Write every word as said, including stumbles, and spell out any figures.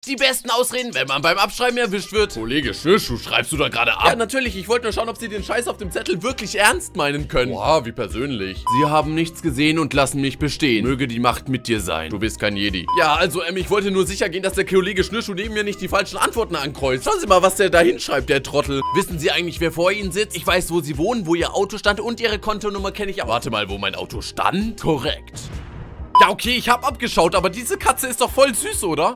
die besten Ausreden, wenn man beim Abschreiben erwischt wird. Kollege Schnürschuh, schreibst du da gerade ab? Ja, natürlich. Ich wollte nur schauen, ob Sie den Scheiß auf dem Zettel wirklich ernst meinen können. Boah, wie persönlich. Sie haben nichts gesehen und lassen mich bestehen. Möge die Macht mit dir sein. Du bist kein Jedi. Ja, also, ähm, ich wollte nur sicher gehen, dass der Kollege Schnürschuh neben mir nicht die falschen Antworten ankreuzt. Schauen Sie mal, was der da hinschreibt, der Trottel. Wissen Sie eigentlich, wer vor Ihnen sitzt? Ich weiß, wo Sie wohnen, wo Ihr Auto stand und Ihre Kontonummer kenne ich auch. Warte mal, wo mein Auto stand? Korrekt. Ja, okay, ich habe abgeschaut, aber diese Katze ist doch voll süß, oder?